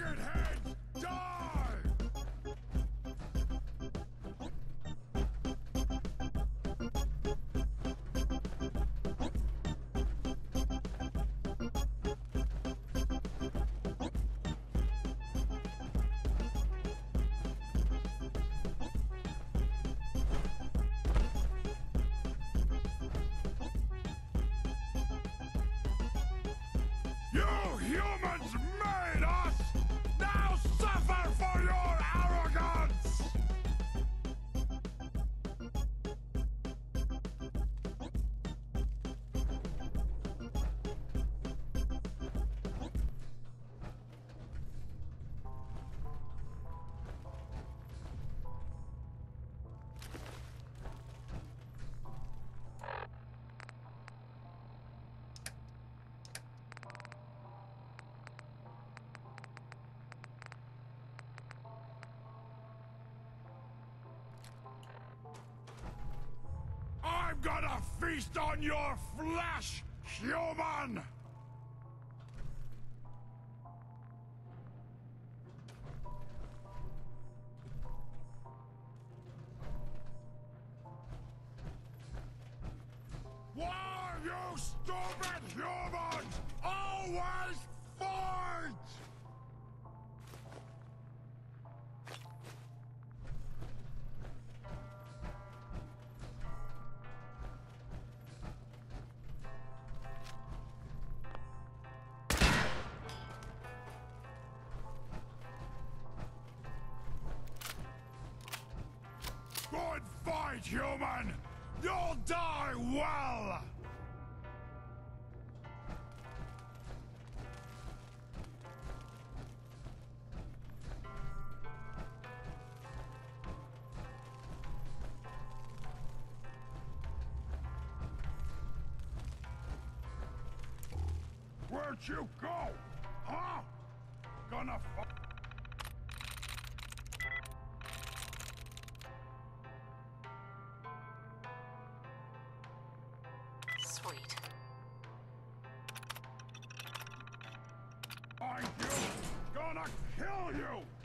Bucketheads, die! You humans made us! Now suffer for your arrogance! I'm gonna feast on your flesh, human! Why, you stupid humans, always fight! Good fight, human! You'll die well! Where'd you go? Huh? Gonna Sweet. find you! Gonna kill you!